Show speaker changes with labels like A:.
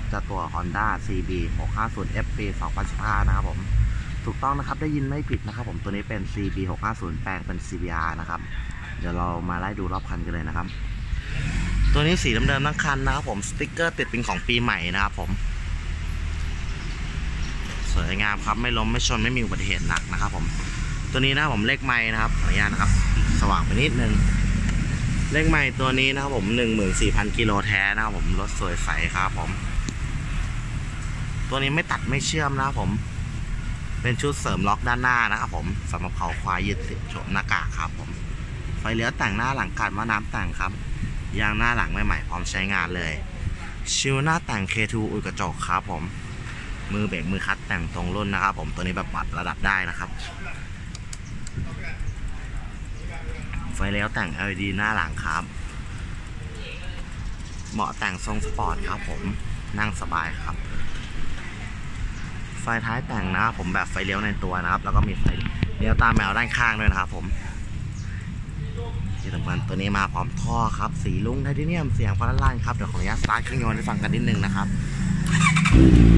A: จะตัว Honda CB 650F ปี 2015 นะครับผมถูกต้องนะครับได้ยินไม่ผิดนะครับผมตัวนี้เป็น CB 650แปลงเป็น CBR นะครับเดี๋ยวเรามาไล่ดูรอบคันกันเลยนะครับตัวนี้สีเดิมๆทั้งคันนะครับผมสติ๊กเกอร์ติดเป็นของปีใหม่นะครับผมสวยงามครับไม่ล้มไม่ชนไม่มีอุบัติเหตุหนักนะครับผมตัวนี้นะผมเลขไม้นะครับขออนุญาตนะครับสว่างไปนิดนึงเลขไม้ตัวนี้นะครับผม 14,000 กิโลแท้นะครับผมรถสวยใสครับผมตัวนี้ไม่ตัดไม่เชื่อมนะครับผมเป็นชุดเสริมล็อกด้านหน้านะครับผมสำหรับเขาควายยึดติดโฉมหน้ากากครับผมไฟเลี้ยวแต่งหน้าหลังกันว่าน้ำแต่งครับยางหน้าหลังใหม่ๆพร้อมใช้งานเลยชิวหน้าแต่ง K2 อุดกระจกครับผมมือเบรกมือคัดแต่งตรงรุ่นนะครับผมตัวนี้แบบปรับระดับได้นะครับไฟเลี้ยวแต่ง LED หน้าหลังครับเหมาะแต่งทรงสปอร์ตครับผมนั่งสบายครับไฟท้ายแต่งนะครับผมแบบไฟเลี้ยวในตัวนะครับแล้วก็มีไฟเลี้ยวตาแมวด้านข้างด้วยนะครับผมที่สำคัญตัวนี้มาพร้อมท่อครับสีลุ้งไทเทเนียมเสียงพลังลั่นครับเดี๋ยวขออนุญาตสตาร์ทเครื่องยนต์ให้ฟังกันนิดนึงนะครับ